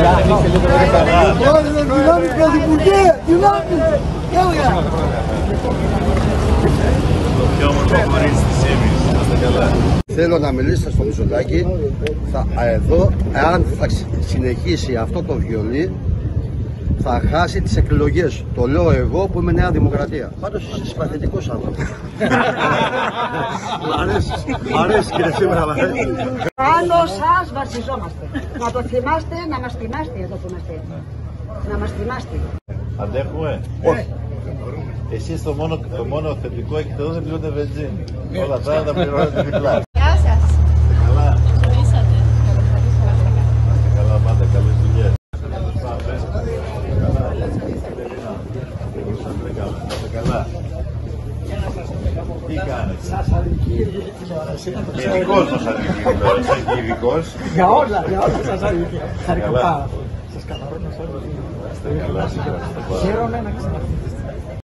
Δυνάμεις Πρωθυπουργέ, δυνάμεις! Το πιο όμορφο κορίτσι της Ήμης. Είστε καλά. Θέλω να μιλήσετε στο Μητσοτάκη. Εδώ, εάν θα συνεχίσει αυτό το βιολί, θα χάσει τις εκλογές. Το λέω εγώ που είμαι Νέα Δημοκρατία. Πάντως είσαι συμπαθητικός άνθρωπος. Μ' αρέσει κύριε σήμερα. Πάνω σας βασιζόμαστε. Να το θυμάστε, να μας θυμάστε εδώ που είμαστε. Να μας θυμάστε. Αντέχουμε. Όχι. Εσείς το μόνο θετικό έχετε εδώ, δεν πληρώνετε βενζίνη. Όλα αυτά τα πληρώνετε διπλά. Γεια σας. Καλά. Ξυπνήσατε. Είστε καλά, πάντα καλές δουλειές. Καλά. Τι κάνετε? Ειδικός μας αδικεί τώρα, είσαι ειδικός. Για όλα σας αδικεί. Χαρικά πάρα πολύ. Σας καθαρώνω σε όλους. Είστε καλά, Χαίρομαι να ξαναρθείτε.